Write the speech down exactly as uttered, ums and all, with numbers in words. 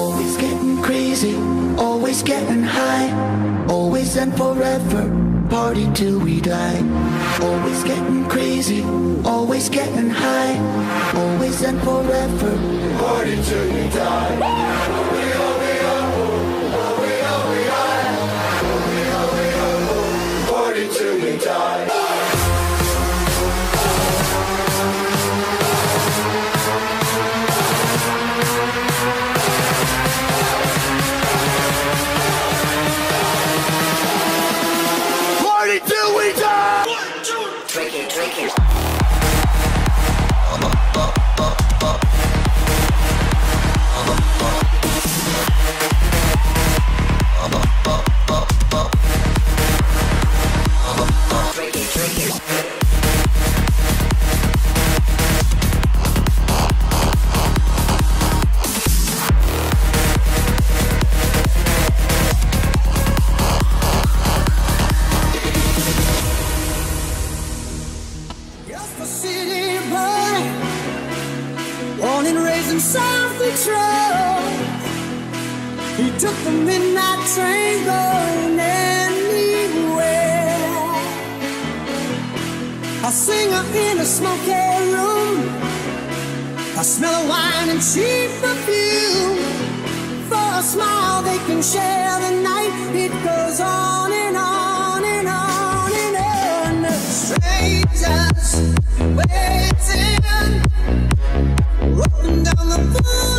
Always getting crazy, always getting high, always and forever, party till we die. Always getting crazy, always getting high, always and forever, party till we die. We are, we are, we are, we are, we are, we are, party till we die. Till we die! One, two, drink it, drink it. Drink it, drink it. City boy, born and raised in South Detroit. He took the midnight train going anywhere. A singer in a smoky room, a smell of wine and cheap perfume. For a smile they can share the night. It goes on and on and on and on. Strangers waiting, rolling down the